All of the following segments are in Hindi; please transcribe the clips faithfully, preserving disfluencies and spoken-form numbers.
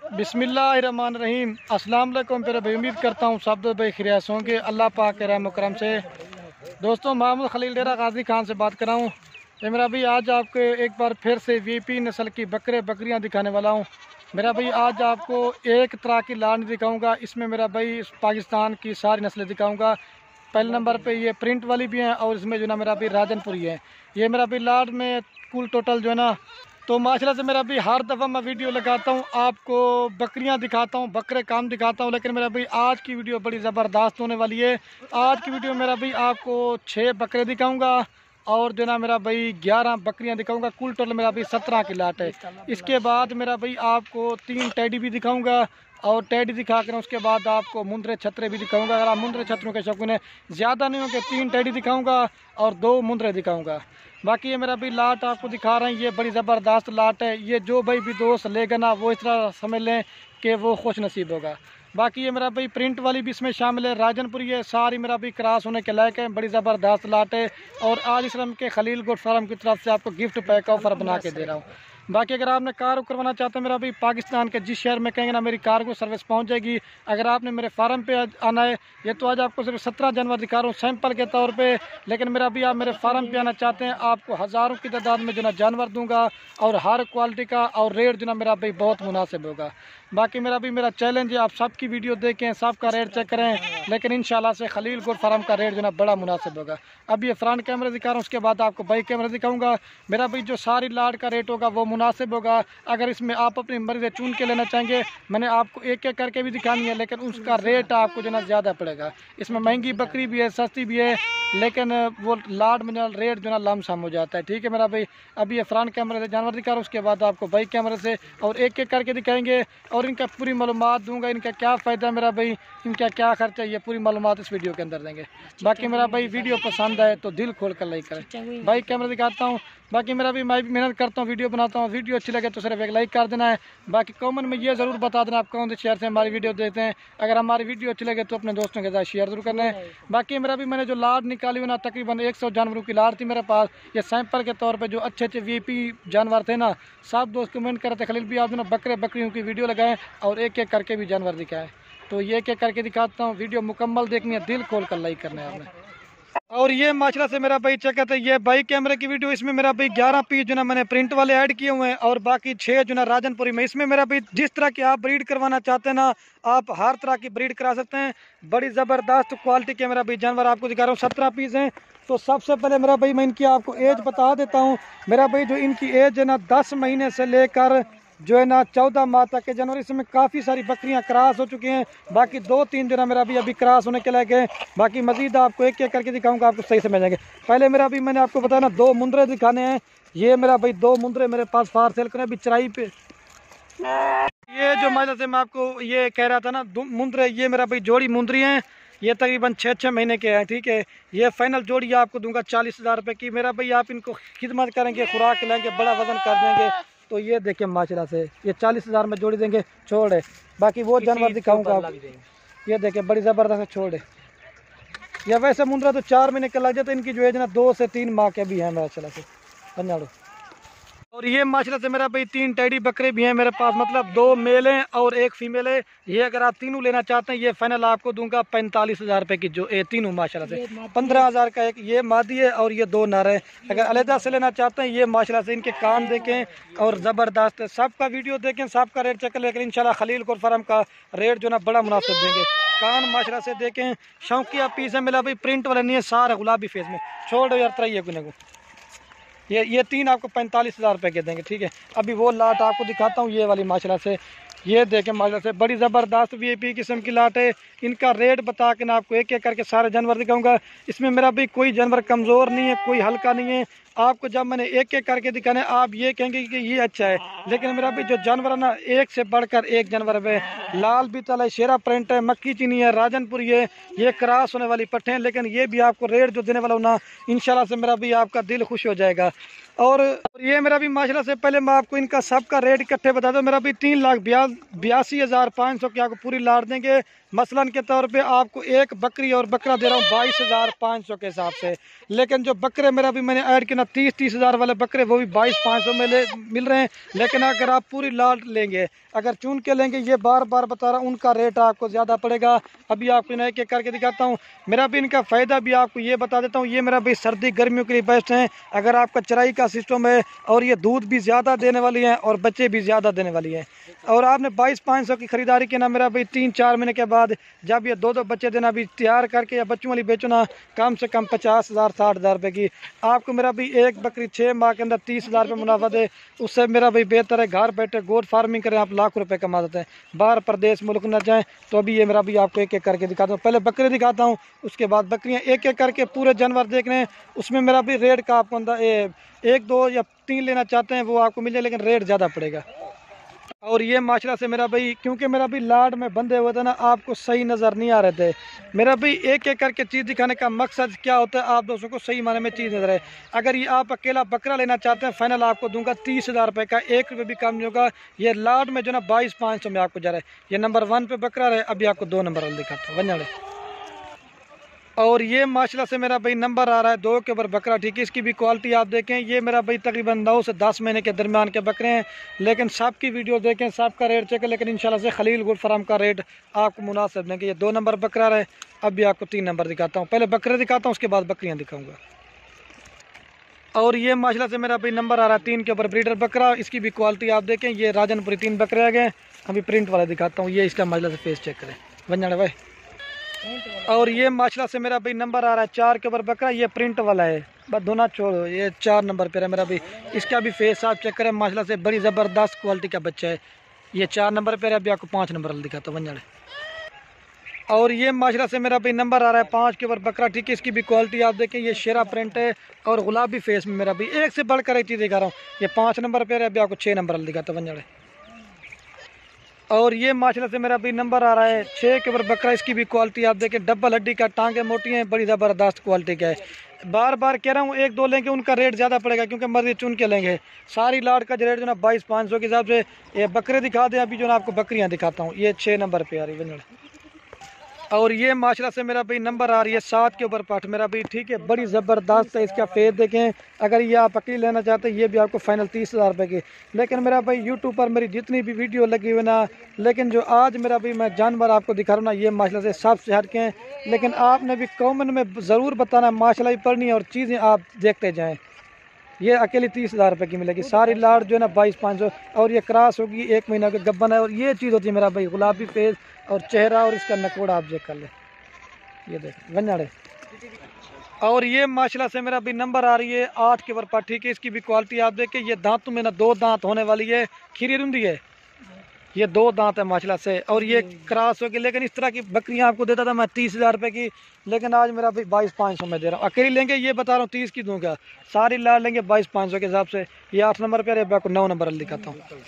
بسم اللہ الرحمن الرحیم۔ السلام علیکم پیارے بھائی، امید کرتا ہوں سب بھائی خیریت ہوں گے اللہ پاک کے رحم و کرم سے۔ دوستوں، محمد خلیل ڈیرہ غازی خان سے بات کر رہا ہوں۔ یہ میرا بھائی آج آپ کو ایک بار پھر سے وی آئی پی نسل کی بکرے بکریاں دکھانے والا ہوں۔ میرا بھائی آج آپ کو ایک طرح کی لاڈ دکھاؤں گا، اس میں میرا بھائی پاکستان کی ساری نسلیں دکھاؤں گا۔ پہلے نمبر پہ یہ پرنٹ والی بھی ہیں اور اس میں جو ہے نا میرا بھائی راجن پوری ہے۔ یہ میرا بھائی لاڈ میں کل ٹوٹل جو ہے نا، تو ماشاءاللہ سے میرا بھائی ہر دفعہ میں ویڈیو لگاتا ہوں آپ کو بکریاں دکھاتا ہوں، بکرے کام دکھاتا ہوں، لیکن میرا بھائی آج کی ویڈیو بڑی زبردست ہونے والی ہے۔ آج کی ویڈیو میرا بھائی آپ کو چھ بکرے دکھاؤں گا اور جو ہے نا میرا بھائی گیارہ بکریاں دکھاؤں گا، کل ٹوٹل میرا بھائی سترہ کی لاٹ ہے۔ اس کے بعد میرا بھائی آپ کو تین ٹیڈی بھی دکھاؤں گا اور ٹیڈی دکھا کر اس کے بعد آپ کو مندرے چھترے بھی دکھاؤں گا۔ اگر آپ مندرے چھتروں کے شوقین ہیں، زیادہ نہیں ہوں کہ تین ٹیڈی دکھاؤں گا اور دو مندرے دکھاؤں گا۔ باقی یہ میرا بھی لاٹ آپ کو دکھا رہے ہیں، یہ بڑی زبردست لاٹ ہے۔ یہ جو بھائی بھی دوست لے گا نا وہ اس طرح سمجھ لیں کہ وہ خوش نصیب ہوگا۔ باقی یہ میرا بھائی پرنٹ والی بھی اس میں شامل ہے، راجن پوری ہے، ساری میرا بھی کراس ہونے کے لائق ہے، بڑی زبردست لاٹ ہے۔ اور آج اسلام کے خلیل گوٹ فارم کی طرف سے آپ کو گفٹ پیک آفر بنا کے دے رہا ہوں۔ باقی اگر آپ نے کار کروانا چاہتے ہیں میرا بھی پاکستان کے جس شہر میں کہیں گے نا میری کار کو سروس پہنچ جائے گی۔ اگر آپ نے میرے فارم پہ آنا ہے، یہ تو آج آپ کو صرف سترہ جانور دکھا رہا ہوں سیمپل کے طور پہ، لیکن میرا بھی آپ میرے فارم پہ آنا چاہتے ہیں آپ کو ہزاروں کی تعداد میں جو نا جانور دوں گا اور ہر کوالٹی کا، اور ریٹ جو نا میرا بھائی بہت مناسب ہوگا۔ باقی میرا بھی میرا چیلنج ہے آپ سب کی ویڈیو دیکھیں، سب کا ریٹ چیک کریں، لیکن انشاءاللہ سے خلیل گوٹ فارم کا ریٹ جو نا بڑا مناسب ہوگا۔ اب یہ فرنٹ کیمرے دکھا رہا ہوں، اس کے بعد آپ کو بائی کیمرے دکھاؤں گا۔ میرا بھی جو ساری لاٹ کا ریٹ ہوگا وہ مناسب ہوگا۔ اگر اس میں آپ اپنی مرضی سے چن کے لینا چاہیں گے، میں نے آپ کو ایک ایک کر کے بھی دکھانی ہے، لیکن اس کا ریٹ آپ کو جو نا زیادہ پڑے گا۔ اس میں مہنگی بکری بھی ہے، سستی بھی ہے، لیکن وہ لاٹ میں ریٹ جو نا لم سم ہو جاتا ہے، ٹھیک ہے میرا بھائی۔ اب یہ فرنٹ کیمرے سے جانور دکھا رہا ہوں، اس کے بعد آپ کو بائی کیمرے سے اور ایک ایک کر کے دکھائیں گے اور ان کا پوری معلومات دوں گا، ان کا کیا فائدہ ہے میرا بھائی، ان کا کیا خرچہ ہے، یہ پوری معلومات اس ویڈیو کے اندر دیں گے۔ باقی میرا بھائی ویڈیو پسند آئے تو دل کھول کر لائک کریں۔ بائی کیمرے دکھاتا ہوں، باقی میرا بھی میں بھی محنت کرتا ہوں، ویڈیو بناتا ہوں، ویڈیو اچھی لگے تو صرف ایک لائک کر دینا ہے۔ باقی کامنٹ میں یہ ضرور بتا دینا آپ کون سے شہر سے ہماری ویڈیو دیکھتے ہیں۔ اگر ہماری ویڈیو اچھی لگے تو اپنے دوستوں کے ساتھ شیئر ضرور کرنا ہے۔ باقی میرا بھی میں نے جو لاٹ نکالی ہوئی نا تقریباً ایک سو جانوروں کی لاٹ تھی میرے پاس، یہ سیمپل کے طور پہ جو اچھے اچھے وی آئی پی جانور تھے نا، سب دوست کمنٹ کرتے خلیل بھی آپ نا بکرے بکریوں کی ویڈیو لگائیں اور ایک ایک کر کے بھی جانور دکھائیں، تو یہ ایک ایک کر کے دکھاتا ہوں۔ ویڈیو مکمل دیکھنی ہے، دل کھول کر لائک کرنا ہے آپ نے۔ اور یہ ماشاءاللہ سے میرا بھائی چیک کرتے ہیں، یہ بائی کیمرے کی ویڈیو، اس میں میرا بھائی گیارہ پیس جو نا میں نے پرنٹ والے ایڈ کیے ہوئے ہیں اور باقی چھ جو نا راجن پوری میں۔ اس میں میرا بھائی جس طرح کی آپ بریڈ کروانا چاہتے ہیں نا، آپ ہر طرح کی بریڈ کرا سکتے ہیں۔ بڑی زبردست کوالٹی کے میرا بھائی جانور آپ کو دکھا رہا ہوں، سترہ پیس ہیں۔ تو سب سے پہلے میرا بھائی میں ان کی آپ کو ایج بتا دیتا ہوں۔ میرا بھائی جو ان کی ایج ہے نا دس مہینے سے لے کر جو ہے نا چودہ ماہ تک کے جانور، اس میں کافی ساری بکریاں کراس ہو چکی ہیں، باقی دو تین جو ہے نا میرا بھی ابھی کراس ہونے کے لائق ہیں۔ باقی مزید آپ کو ایک ایک کر کے دکھاؤں گا، آپ کو صحیح سمجھ جائیں گے۔ پہلے میرا بھی میں نے آپ کو بتایا نا دو مندرے دکھانے ہیں، یہ میرا بھائی دو مندرے میرے پاس فار سیل کریں ابھی چرائی پہ۔ یہ جو ماجد سے میں آپ کو یہ کہہ رہا تھا نا مندرے، یہ میرا بھائی جوڑی مندری ہیں، یہ تقریباً چھ چھ مہینے کے ہیں، ٹھیک ہے۔ یہ فائنل جوڑی آپ کو دوں گا چالیس ہزار روپے کی۔ میرا بھائی آپ ان کو خدمت کریں گے، خوراک لیں گے، بڑا وزن کر دیں گے، تو یہ دیکھیں ماشاءاللہ سے یہ چالیس ہزار میں جوڑی دیں گے، چھوڑے۔ باقی وہ جانور دکھاؤں گا، یہ دیکھیں بڑی زبردست چھوڑے۔ یا ویسے مندرا تو چار مہینے کا لگ جاتا ہے، ان کی جو ہے نا دو سے تین ماہ کے بھی ہیں ماشاءاللہ سے پنجاڑو۔ اور یہ ماشاءاللہ سے میرا بھائی تین ٹیڈی بکرے بھی ہیں میرے پاس، مطلب دو میل ہیں اور ایک فیمیل ہے۔ یہ اگر آپ تینوں لینا چاہتے ہیں، یہ فائنل آپ کو دوں گا پینتالیس ہزار روپے کی، جو یہ تینوں ماشاءاللہ سے پندرہ ہزار کا ایک یہ مادی ہے اور یہ دو نر ہے۔ اگر علیحدہ سے لینا چاہتے ہیں، یہ ماشاءاللہ سے ان کے کان دیکھیں اور زبردست، سب کا ویڈیو دیکھیں، سب کا ریٹ چیک کریں، لیکن انشاءاللہ خلیل گوٹ فارم کا ریٹ جو نا بڑا مناسب دیں گے۔ کان ماشاءاللہ سے دیکھیں، شوقیہ پیس ہے میرا بھائی، پرنٹ والا نہیں ہے، سارا گلابی فیس میں، چھوڑ یار ترائیے کو نگو۔ یہ یہ تین آپ کو پینتالیس ہزار روپے کے دیں گے، ٹھیک ہے۔ ابھی وہ لاٹ آپ کو دکھاتا ہوں، یہ والی ماشاءاللہ سے، یہ دیکھیں ماشاءاللہ سے بڑی زبردست وی آئی پی قسم کی لاٹ ہے۔ ان کا ریٹ بتا کے نا آپ کو ایک ایک کر کے سارے جانور دکھاؤں گا۔ اس میں میرا بھی کوئی جانور کمزور نہیں ہے، کوئی ہلکا نہیں ہے۔ آپ کو جب میں نے ایک ایک کر کے دکھانے، آپ یہ کہیں گے کہ یہ اچھا ہے، لیکن میرا بھی جو جانور ہے نا ایک سے بڑھ کر ایک جانور ہے۔ لال بیتل ہے، شیرا پرنٹ ہے، مکی چینی ہے، راجن پوری ہے، یہ کراس ہونے والی پٹھیں ہیں، لیکن یہ بھی آپ کو ریٹ جو دینے والا ہوں نا انشاءاللہ سے میرا بھی آپ کا دل خوش ہو جائے گا۔ اور یہ میرا بھی ماشاءاللہ سے پہلے میں آپ کو ان کا سب کا ریٹ اکٹھے بتا دوں، میرا بھی تین لاکھ بیاسی ہزار پانچ سو کی آپ کو پوری لاٹ دیں گے۔ مثلاً کے طور پہ آپ کو ایک بکری اور بکرا دے رہا ہوں بائیس ہزار پانچ سو کے حساب سے، لیکن جو بکرے میرا بھی میں نے ایڈ کیا ना तीस तीस हज़ार वाले बकरे वो भी बाईस पाँच सौ में ले मिल रहे हैं। लेकिन अगर आप पूरी लाट लेंगे, अगर चुन के लेंगे, ये बार बार बता रहा हूँ, उनका रेट आपको ज़्यादा पड़ेगा। अभी आपको इन्हें एक एक करके दिखाता हूँ। मेरा भी इनका फ़ायदा भी आपको ये बता देता हूँ। ये मेरा भी सर्दी गर्मियों के लिए बेस्ट हैं। अगर आपका चराई का सिस्टम है और ये दूध भी ज़्यादा देने वाली हैं और बच्चे भी ज़्यादा देने वाली हैं, और आपने बाईस पाँच सौ की ख़रीदारी की ना, मेरा भाई तीन चार महीने के बाद जब ये दो दो बच्चे देना भी तैयार करके या बच्चों वाली बेचो ना, कम से कम पचास हज़ार साठ हज़ार रुपये की आपको मेरा भी एक बकरी छः माह के अंदर तीस हज़ार रुपये मुनाफा दे, उससे मेरा भाई बेहतर है घर बैठे गोट फार्मिंग करें, आप लाख रुपए कमा देते हैं, बाहर प्रदेश मुल्क न जाएं। तो अभी ये मेरा भी आपको एक एक करके दिखाता हूँ। पहले बकरे दिखाता हूँ, उसके बाद बकरियाँ एक एक करके पूरे जानवर देख रहे हैं। उसमें मेरा भी रेट का आपको अंदर एक दो या तीन लेना चाहते हैं वो आपको मिल जाए, लेकिन रेट ज़्यादा पड़ेगा। और ये माशाल्लाह से मेरा भाई, क्योंकि मेरा भी लाड में बंधे हुए थे ना, आपको सही नज़र नहीं आ रहे थे। मेरा भी एक एक करके चीज़ दिखाने का मकसद क्या होता है, आप दोस्तों को सही माने में चीज़ नजर आए। अगर ये आप अकेला बकरा लेना चाहते हैं, फाइनल आपको दूंगा तीस हज़ार रुपये का, एक रुपये भी कम नहीं होगा। ये लाड में जो ना बाईस पाँच सौ में आपको जा रहा है। ये नंबर वन पे बकरा रहे। अभी आपको दो नंबर वाला दिखाता हूँ, वंजाड़े। और ये माशाल्लाह से मेरा भाई नंबर आ रहा है दो के ऊपर बकरा, ठीक है। इसकी भी क्वालिटी आप देखें, ये मेरा भाई तकरीबन नौ से दस महीने के दरमियान के बकरे हैं। लेकिन सब की वीडियो देखें, सब का रेट चेक है, लेकिन इंशाल्लाह से खलील गुड फार्म का रेट आपको मुनासिब देंगे। ये दो नंबर बकरा रहे। अब भी आपको तीन नंबर दिखाता हूँ। पहले बकरे दिखाता हूँ, उसके बाद बकरियाँ दिखाऊँगा। और ये माशाल्लाह से मेरा भाई नंबर आ रहा है तीन के ऊपर ब्रीडर बकरा। इसकी भी क्वालिटी आप देखें, ये राजनपुरी तीन बकरे आ गए। अभी प्रिंट वाला दिखाता हूँ। ये इसका माशाल्लाह से फेस चेक करें, वंजाड़े भाई। और ये माशाल्लाह से मेरा भाई नंबर आ रहा है चार के ऊपर बकरा। ये प्रिंट वाला है, बस दोनों छोड़ो, ये चार नंबर पे है मेरा भाई। इसका भी फेस आप चेक करें, माशाल्लाह से बड़ी ज़बरदस्त क्वालिटी का बच्चा है। ये चार नंबर पे है। अभी आपको पाँच नंबर वाला दिखाता हूँ, वंजाड़े। और ये माशाल्लाह से मेरा भाई नंबर आ रहा है पाँच के ऊपर बकरा, ठीक है। इसकी भी क्वालिटी आप देखें, ये शेरा प्रिंट है और गुलाबी फेस में मेरा भाई एक से बढ़कर एक चीज़ दिखा रहा हूँ। ये पाँच नंबर पे है। अभी आपको छः नंबर वाला दिखाता हूँ, वंजाड़े। और ये माशाल्लाह से मेरा भी नंबर आ रहा है छः के ऊपर बकरा। इसकी भी क्वालिटी आप देखें, डबल हड्डी का, टांगे मोटी हैं, बड़ी ज़बरदस्त क्वालिटी का है। बार बार कह रहा हूँ, एक दो लेंगे उनका रेट ज़्यादा पड़ेगा, क्योंकि मर्जी चुन के लेंगे। सारी लाट का रेट जो ना बाईस पाँच सौ के हिसाब से। ये बकरे दिखा दें, अभी जो ना आपको बकरियाँ दिखाता हूँ। ये छः नंबर पे आ रही है। और ये माशाल्लाह से मेरा भाई नंबर आ रही है सात के ऊपर पाठ मेरा भाई, ठीक है। बड़ी ज़बरदस्त है। इसका फेस देखें, अगर ये आप अकेले लेना चाहते हैं, ये भी आपको फाइनल तीस हज़ार रुपये की। लेकिन मेरा भाई यूट्यूब पर मेरी जितनी भी वीडियो लगी हुई ना, लेकिन जो आज मेरा भाई मैं जानवर आपको दिखा रहा हूँ ना, ये माशाल्लाह से सबसे हट के हैं। लेकिन आपने भी कमेंट में ज़रूर बताना, माशाल्लाह भी पढ़नी है और चीज़ें आप देखते जाएँ। ये अकेली तीस हज़ार रुपये की मिलेगी। सारी लाट जो है ना बाईस पाँच सौ। और ये क्रॉस होगी, एक महीना का गब्बन है। और ये चीज़ होती है मेरा भाई गुलाबी फेस और चेहरा, और इसका नकोड़ा आप चेक कर ले, ये देख वंजाड़े। और ये माशाल्लाह से मेरा भी नंबर आ रही है आठ के ऊपर, ठीक है। इसकी भी क्वालिटी आप देखें, ये दांतों में ना दो दांत होने वाली है, खीरी रुंदी है, ये दो दांत है माशाल्लाह से। और ये क्रॉस होगी। लेकिन इस तरह की बकरियां आपको देता था मैं तीस हज़ार रुपये की, लेकिन आज मेरा भाई बाईस पाँच सौ में दे रहा हूँ। अकेली लेंगे ये बता रहा हूँ तीस की दूंगा, सारी लाड़ लेंगे बाईस पाँच सौ के हिसाब से। ये आठ नंबर पे, अरे आपको नौ नंबर दिखाता हूँ।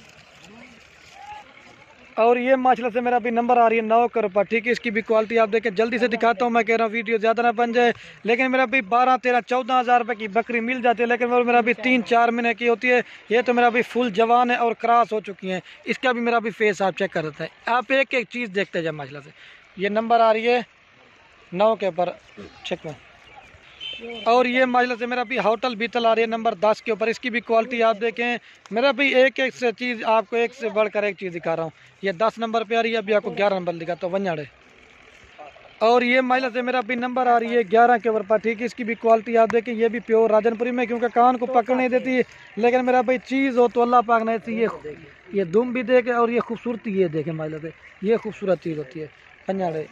और ये माशाल्लाह से मेरा भी नंबर आ रही है नौ के ऊपर, ठीक है। इसकी भी क्वालिटी आप देखें, जल्दी से दिखाता हूँ, मैं कह रहा हूँ वीडियो ज़्यादा ना बन जाए। लेकिन मेरा भी बारह तेरह चौदह हज़ार रुपये की बकरी मिल जाती है, लेकिन वो मेरा भी तीन चार महीने की होती है। ये तो मेरा भी फुल जवान है और क्रॉस हो चुकी है। इसका भी मेरा भी फेस आप चेक कर देता है। आप एक एक चीज़ देखते जाए माशाल्लाह से। ये नंबर आ रही है नौ के ऊपर, चेक में। और ये माशाल्लाह से मेरा भी होटल बीतल आ रही है नंबर दस के ऊपर। इसकी भी क्वालिटी आप देखें, मेरा भी एक एक से चीज़ आपको एक से बढ़कर एक चीज़ दिखा रहा हूँ। ये दस नंबर पे आ रही है। अभी आपको ग्यारह नंबर दिखाता हूँ, वंजाड़े। और ये माशाल्लाह से मेरा भी नंबर आ रही है ग्यारह के ऊपर, ठीक है। इसकी भी क्वालिटी आप देखें, ये भी प्योर राजनपुरी में, क्योंकि कान को पकड़ नहीं देती है। लेकिन मेरा भाई चीज़ हो तो अल्लाह पाक ने ऐसी ये ये दुम भी देखे, और ये खूबसूरती ये देखें माशाल्लाह से, ये खूबसूरत चीज़ होती है, वंजाड़े।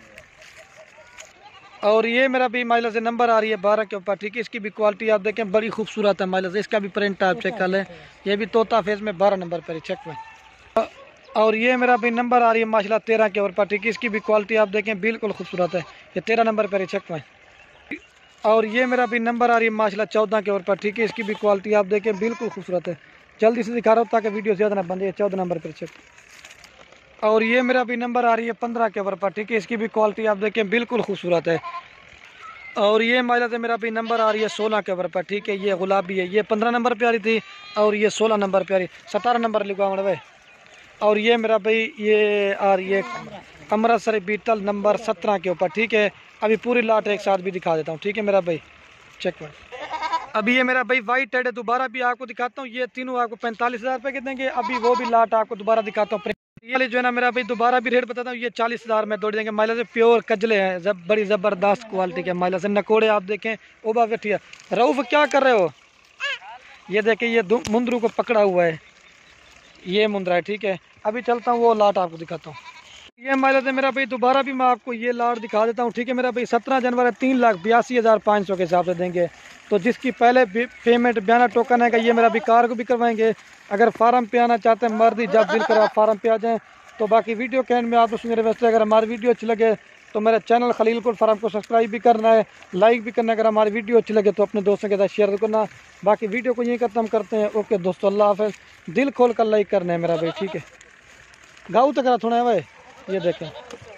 और ये मेरा भी माशाल्लाह से नंबर आ रही है बारह के ऊपर, ठीक है। इसकी भी क्वालिटी आप देखें, बड़ी खूबसूरत है माशाल्लाह से। इसका भी प्रिंट आप चेक कर लें, ये भी तोता फेस में बारह नंबर पर चेक में। और ये मेरा भी नंबर आ रही है माशाल्लाह तेरह के ऊपर, ठीक है। इसकी भी क्वालिटी आप देखें, बिल्कुल खूबसूरत है, ये तेरह नंबर पर चेक में। और ये मेरा भी नंबर आ रही है माशाल्लाह चौदह के ऊपर, ठीक है। इसकी भी क्वालिटी आप देखें, बिल्कुल खूबसूरत है। जल्दी से दिखा रहा हूँ ताकि वीडियो ज़्यादा ना बन जाए। चौदह नंबर पर चेक। और ये मेरा भी नंबर आ रही है पंद्रह के ऊपर, ठीक है। इसकी भी क्वालिटी आप देखें, बिल्कुल खूबसूरत है। और ये माशाल्लाह से मेरा भी नंबर आ रही है सोलह के ऊपर, ठीक है। ये गुलाबी है, ये पंद्रह नंबर पे आ रही थी, और ये सोलह नंबर पे आ रही, सतारह नंबर लिखवा भाई। और ये मेरा भाई ये आ रही है अमृतसर बीतल नंबर सत्रह के ऊपर, ठीक है। अभी पूरी लाट एक साथ भी दिखा देता हूँ, ठीक है मेरा भाई, चेक कर। ابھی یہ میرا بھائی وائٹ ٹیڈ ہے، دوبارہ بھی آپ کو دکھاتا ہوں، یہ تینوں آپ کو پینتالیس ہزار روپے کے دیں گے۔ ابھی وہ بھی لاٹ آپ کو دوبارہ دکھاتا ہوں، یہ جو ہے نا میرا بھائی دوبارہ بھی ریٹ بتاتا ہوں، یہ چالیس ہزار میں دوڑ دیں گے۔ مائلہ سے پیور کجلے ہیں، زب بڑی زبردست کوالٹی کے مائلہ سے نکوڑے آپ دیکھیں۔ اوبا بیٹھی ہے رؤف، کیا کر رہے ہو؟ یہ دیکھیں یہ مندرو کو پکڑا ہوا ہے، یہ مندرا ہے، ٹھیک ہے۔ ابھی چلتا ہوں وہ لاٹ آپ کو دکھاتا ہوں۔ یہ مائلہ سے میرا بھائی دوبارہ بھی میں آپ کو یہ لاٹ دکھا دیتا ہوں، ٹھیک ہے میرا بھائی۔ سترہ جنوری تین لاکھ بیاسی ہزار پانچ سو کے حساب سے دیں گے۔ تو جس کی پہلے پیمنٹ بیانہ ٹوکن ہے کہ یہ میرا بھی کار کو بھی کروائیں گے۔ اگر فارم پہ آنا چاہتے ہیں مرضی جب دل کرو آپ فارم پہ آ جائیں۔ تو باقی ویڈیو کے اینڈ میں آپ اس میرے ویسے اگر ہماری ویڈیو اچھی لگے تو میرے چینل خلیل کوٹ فارم کو سبسکرائب بھی کرنا ہے، لائک بھی کرنا ہے۔ اگر ہماری ویڈیو اچھی لگے تو اپنے دوستوں کے ساتھ شیئر کرنا۔ باقی ویڈیو کو یہیں ختم کرتے ہیں۔ اوکے دوستو، اللہ حافظ۔ دل کھول کر لائک کرنا ہے میرا بھائی، ٹھیک ہے۔ گاؤں تک رہا تھوڑا ہے بھائی، یہ دیکھیں۔